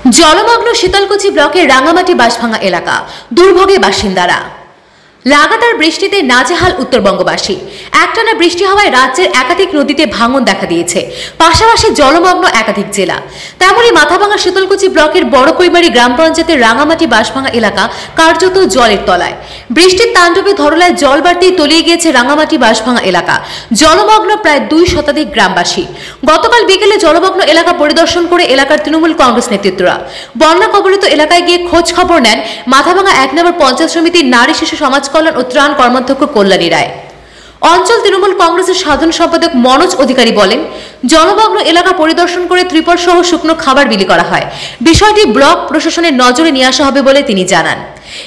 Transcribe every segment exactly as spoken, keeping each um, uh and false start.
জলমগ্ন শীতলকুচি ব্লকের রাঙ্গামাটি বাঁশভাঙা এলাকা দুর্ভোগে বাসিন্দারা। লাগাতার বৃষ্টিতে নাজেহাল উত্তরবঙ্গবাসী। একটানা বৃষ্টি হওয়ায় রাজ্যের একাধিক নদীতে ভাঙন দেখা দিয়েছে, পাশাপাশি জলমগ্ন একাধিক জেলা। তেমনি মাথাভাঙা শীতলকুচি ব্লকের বড়কৈমারি গ্রাম পঞ্চায়েতের রাঙ্গামাটি বাঁশভাঙা এলাকা কার্যত জলের তলায়। বৃষ্টির তাণ্ডবে ধরলায় জল বাড়তেই তলিয়ে গিয়েছে রাঙ্গামাটি বাঁশভাঙা এলাকা। জলমগ্ন প্রায় দুই শতাধিক গ্রামবাসী। গতকাল বিকেলে জলমগ্ন এলাকা পরিদর্শন করে এলাকার তৃণমূল কংগ্রেস নেতৃত্বরা বন্যা কবলিত এলাকায় গিয়ে খোঁজ খবর নেন মাথাভাঙা এক নম্বর পঞ্চায়েত সমিতির নারী শিশু সমাজ কল্যাণ ও ত্রাণ কর্মাধ্যক্ষ কল্যাণী রায়। অঞ্চল তৃণমূল কংগ্রেসের সাধারণ সম্পাদক মনোজ অধিকারী বলেন, জলমগ্ন এলাকা পরিদর্শন করে ত্রিপল সহ শুকনো খাবার বিলি করা হয়। বিষয়টি ব্লক প্রশাসনের নজরে নিয়ে আসা হবে বলে তিনি জানান।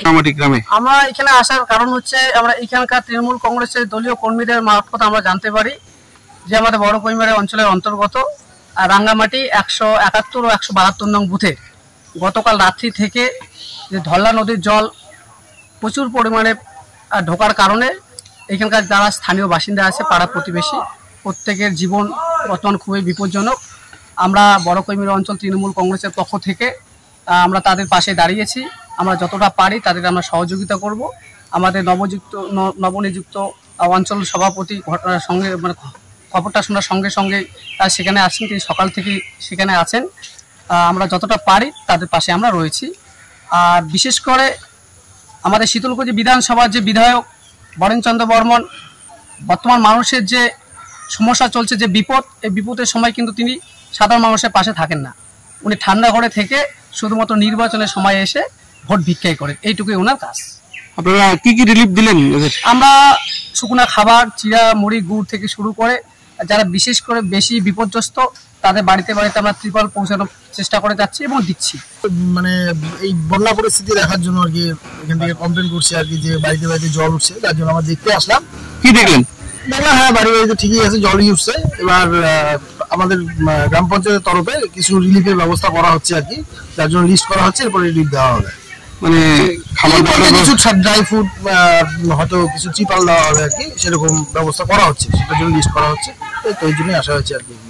আমরা এখানে আসার কারণ হচ্ছে আমরা এখানকার তৃণমূল কংগ্রেসের দলীয় কর্মীদের মারফত আমরা জানতে পারি যে আমাদের বড়কৈমারি অঞ্চলের অন্তর্গত রাঙ্গামাটি একশো একাত্তর ও একশো বাহাত্তর নং বুথে গতকাল রাত্রি থেকে যে ধল্লা নদীর জল প্রচুর পরিমাণে ঢোকার কারণে এখানকার যারা স্থানীয় বাসিন্দা আছে পাড়া প্রতিবেশী প্রত্যেকের জীবন বর্তমান খুবই বিপজ্জনক। আমরা বড়কৈমারি অঞ্চল তৃণমূল কংগ্রেসের পক্ষ থেকে আমরা তাদের পাশে দাঁড়িয়েছি। আমরা যতটা পারি তাদের আমরা সহযোগিতা করব। আমাদের নবযুক্ত নবনিযুক্ত অঞ্চল সভাপতি ঘটনার সঙ্গে মানে খবরটা শোনার সঙ্গে সঙ্গে সেখানে আছেন, তিনি সকাল থেকে সেখানে আছেন। আমরা যতটা পারি তাদের পাশে আমরা রয়েছি। আর বিশেষ করে আমাদের শীতলকুচি বিধানসভার যে বিধায়ক বরেনচন্দ্র বর্মন, বর্তমান মানুষের যে সমস্যা চলছে, যে বিপদ, এই বিপদের সময় কিন্তু তিনি সাধারণ মানুষের পাশে থাকেন না। উনি ঠান্ডা ঘরে থেকে শুধুমাত্র নির্বাচনের সময় এসে ভোট ভিক্ষাই করেন, এইটুকুই ওনার কাজ। আপনারা কি কি রিলিফ দিলেন? আমরা শুকনা খাবার, চিড়া, মুড়ি, গুড় থেকে শুরু করে যারা বিশেষ করে বেশি বিপর্যস্ত তাদের বাড়িতে বাড়িতে আমরা ত্রিপল পৌঁছানোর চেষ্টা করে যাচ্ছি এবং দিচ্ছি। মানে এই বন্যা পরিস্থিতি দেখার জন্য আর কি এখান থেকে কমপ্লেন করছি আর কি, যে বাড়িতে বাড়িতে জল উঠছে, তার জন্য আমরা দেখতে আসলাম। কি দেখলেন? দেখলাম হ্যাঁ, বাড়ি বাড়িতে ঠিকই আছে, জলই উঠছে। এবার আমাদের গ্রাম পঞ্চায়েতের তরফে কিছু রিলিফের ব্যবস্থা করা হচ্ছে আর কি, যার জন্য লিস্ট করা হচ্ছে, এরপরে রিলিফ দেওয়া হবে। মানে খাবার কিছু ড্রাই ফ্রুট, হয়তো কিছু চিপাল দেওয়া হবে আর কি, সেরকম ব্যবস্থা করা হচ্ছে, সেটার জন্য লিস্ট করা হচ্ছে। তো এই জন্যই আসা হয়েছে আর কি।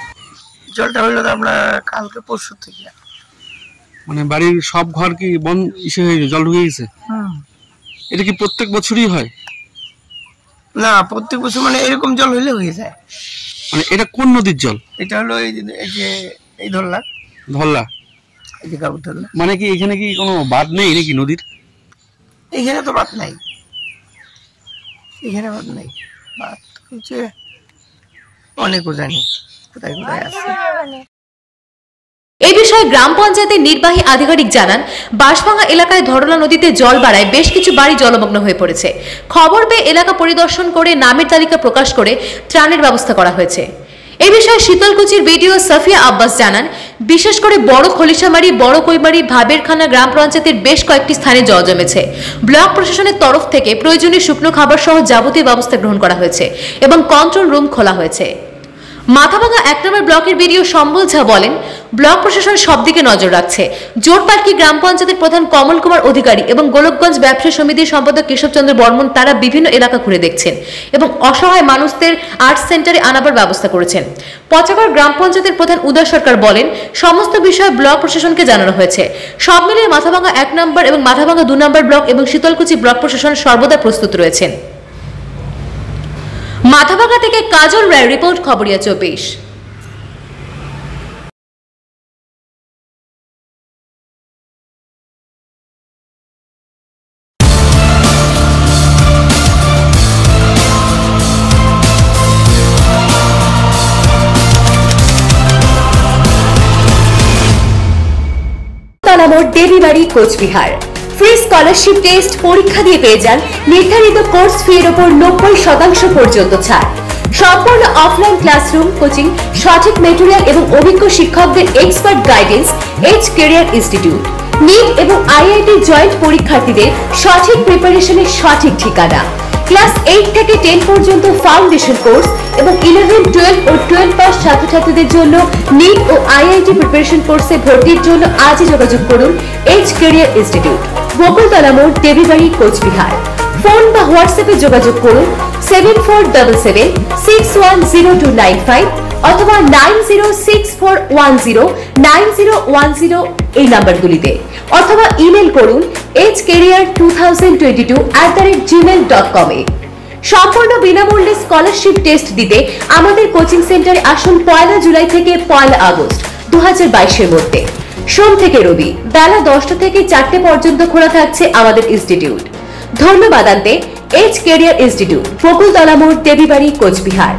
জলটা হইলো আমরা কালকে পরশু থেকে, মানে বাড়ির সব ঘর কি বন ইসে হয়ে জল ঢুকে গেছে? এটা কি প্রত্যেক বছরই হয়? না, প্রত্যেক বছর মানে এরকম জল হইলে হয়ে যায়। মানে এটা কোন নদীর জল? এটা হলো এই যে এই ধরলা ধরলা এই যে গাবু ধরলা। মানে কি এখানে কি কোনো বাঁধ নেই নাকি নদীর? এখানে তো বাঁধ নাই, এখানে বাঁধ নাই। বাঁধ হচ্ছে অনেকও জানি কোথায় কোথায় আছে। এই বিষয়ে গ্রাম পঞ্চায়েতের নির্বাহী আধিকারিক জানান, বাঁশভাঙা এলাকায় ধরলা নদীতে জল বাড়ায় বেশ কিছু বাড়ি জলমগ্ন হয়ে পড়েছে। খবর পেয়ে এলাকা পরিদর্শন করে নামের তালিকা প্রকাশ করে ত্রাণের ব্যবস্থা করা হয়েছে। এই বিষয়ে শীতলকুচির বিডিও সাফিয়া আব্বাস জানান, বিশেষ করে বড় খলিশামারি, বড়কৈমারি, ভাবেরখানা গ্রাম পঞ্চায়েতের বেশ কয়েকটি স্থানে জল জমেছে। ব্লক প্রশাসনের তরফ থেকে প্রয়োজনীয় শুকনো খাবার সহ যাবতীয় ব্যবস্থা গ্রহণ করা হয়েছে এবং কন্ট্রোল রুম খোলা হয়েছে। মাথাভাঙা এক নম্বর ব্লকের বিডিও সম্বল ঝা বলেন, ব্লক প্রশাসন সব দিকে নজর রাখছে। জোরপাটকি গ্রাম পঞ্চায়েতের প্রধান কমল কুমার অধিকারী এবং গোলকগঞ্জ ব্যবসা সমিতির সম্পাদক কেশবচন্দ্র বর্মন তারা বিভিন্ন এলাকা ঘুরে দেখছেন এবং অসহায় মানুষদের আর্ট সেন্টারে আনাবার ব্যবস্থা করেছেন। পচাগড় গ্রাম পঞ্চায়েতের প্রধান উদয় সরকার বলেন, সমস্ত বিষয়ে ব্লক প্রশাসনকে জানানো হয়েছে। সব মিলিয়ে মাথাভাঙা এক নম্বর এবং মাথাভাঙা দু নম্বর ব্লক এবং শীতলকুচি ব্লক প্রশাসন সর্বদা প্রস্তুত রয়েছেন। মাথাভাঙা থেকে কাজল রায় রিপোর্ট, খবরিয়া চব্বিশ। Debibari, Coochbehar. Free scholarship test পরীক্ষা দিয়ে পেয়ে যান নির্ধারিত কোর্স ফি এর উপর নব্বই শতাংশ পর্যন্ত ছাড়। সম্পূর্ণ অফলাইন ক্লাসরুম, কোচিং, সঠিক মেটেরিয়াল এবং অভিজ্ঞ শিক্ষকদের expert guidance. H career institute. NEET এবং আইআইটি জয়েন্ট পরীক্ষার্থীদের সঠিক প্রিপারেশনের সঠিক ঠিকানা। ক্লাস এইট থেকে টেন পর্যন্ত ফাউন্ডেশন কোর্স এবং ইলেভেন, টুয়েলভ ও টুয়েলভ পাস ছাত্রছাত্রীদের জন্য নিট ও আইআইটি প্রিপারেশন কোর্সে ভর্তির জন্য আজই যোগাযোগ করুন এইচ ক্যারিয়ার ইনস্টিটিউট, বকুলতলা মোড়, দেবীবাড়ি, কোচবিহার। ফোন বা হোয়াটসঅ্যাপে যোগাযোগ করুন seven four seven seven six one zero two nine five অথবা nine zero six four one zero nine zero one zero এই নাম্বারগুলিতে, অথবা ইমেল করুন H career two thousand twenty two at the rate gmail dot com এ। সম্পূর্ণ বিনামূল্যে scholarship test দিতে আমাদের কোচিং সেন্টারে আসুন পয়লা জুলাই থেকে পয়লা আগস্ট দু হাজার বাইশের মধ্যে। সোম থেকে রবি বেলা দশটা থেকে চারটে পর্যন্ত খোলা থাকছে আমাদের ইনস্টিটিউট। ধন্যবাদ আনতে এইচ কেরিয়ার ইনস্টিটিউট, ফকুলতলা মোড়, দেবীবাড়ি, কোচবিহার।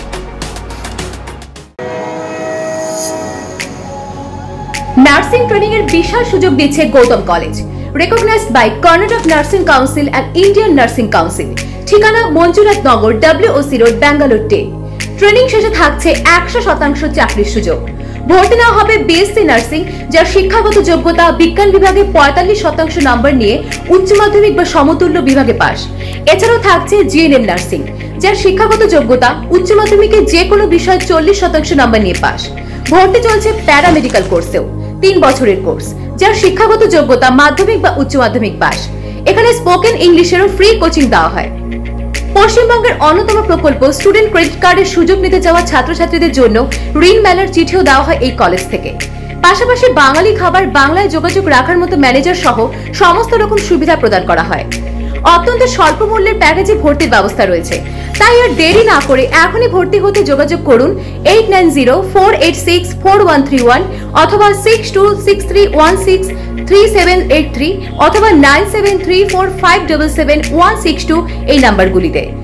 নার্সিং ট্রেনিং এর বিশাল সুযোগ দিচ্ছে Gautam college, recognised by Karnataka nursing council and Indian nursing council. ঠিকানা Manjunath Nagar, WOC road, Bangalore ten. Training শেষে থাকছে একশো শতাংশ চাকরির সুযোগ। ভর্তি নেওয়া হবে বিএসসি নার্সিং, যার শিক্ষাগত যোগ্যতা বিজ্ঞান বিভাগে পঁয়তাল্লিশ শতাংশ নম্বর নিয়ে উচ্চ মাধ্যমিক বা সমতুল্য বিভাগে পাস। এছাড়াও থাকছে জিএনএম নার্সিং, যার শিক্ষাগত যোগ্যতা উচ্চ মাধ্যমিকে যে কোনো বিষয়ে চল্লিশ শতাংশ নম্বর নিয়ে পাস। ভর্তি চলছে প্যারামেডিক্যাল কোর্সেও, তিন বছরের কোর্স, যার শিক্ষাগত যোগ্যতা মাধ্যমিক বা উচ্চ মাধ্যমিক পাস। এখানে স্পোকেন ইংলিশেরও ফ্রি কোচিং দেওয়া হয়। পশ্চিমবঙ্গের অন্যতম প্রকল্প স্টুডেন্ট ক্রেডিট কার্ডের সুযোগ নিতে যাওয়া ছাত্রছাত্রীদের জন্য ঋণ মেলার চিঠিও দেওয়া হয় এই কলেজ থেকে। পাশাপাশি বাঙালি খাবার বাংলায় যোগাযোগ রাখার মতো ম্যানেজার সহ সমস্ত রকম সুবিধা প্রদান করা হয়। অত্যন্ত স্বল্প মূল্যের প্যাকেজে ভর্তির ব্যবস্থা রয়েছে, তাই আর দেরি না করে এখনই ভর্তি হতে যোগাযোগ করুন eight nine zero four eight six four one three one অথবা six two six three one six three seven eight three অথবা nine seven three four five seven seven one six two এই নাম্বারগুলিতে।